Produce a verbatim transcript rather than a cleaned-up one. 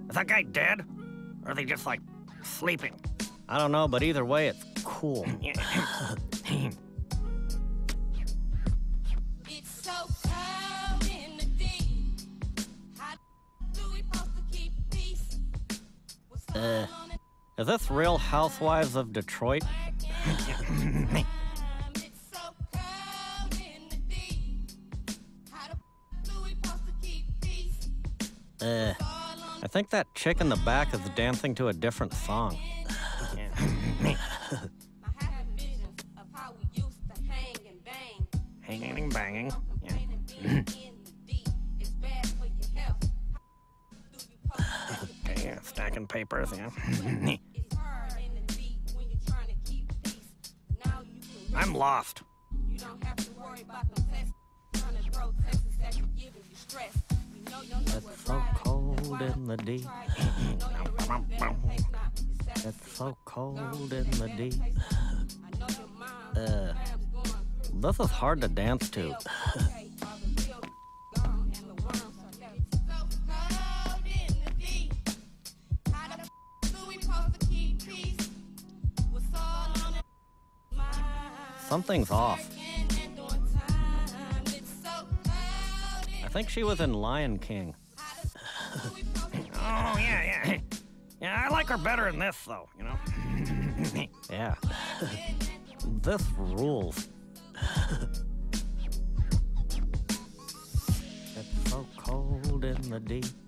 Is that guy dead? Or are they just, like, sleeping? I don't know, but either way, it's cool. It's so cold in the deep. How do we supposed to keep peace? Uh, is this Real Housewives of Detroit? Uh, I think that chick in the back is dancing to a different song. Hanging and banging. Yeah. Yeah, stacking papers, yeah. I'm lost. You don't have to worry about them tests. Trying to throw tests that can give you stress. We know you know It's so cold in the deep. It's so cold in the deep. Uh, this is hard to dance to. Something's off. I think she was in Lion King. Oh, yeah, yeah. Yeah, I like her better in this, though, you know? Yeah. This rules. It's so cold in the deep.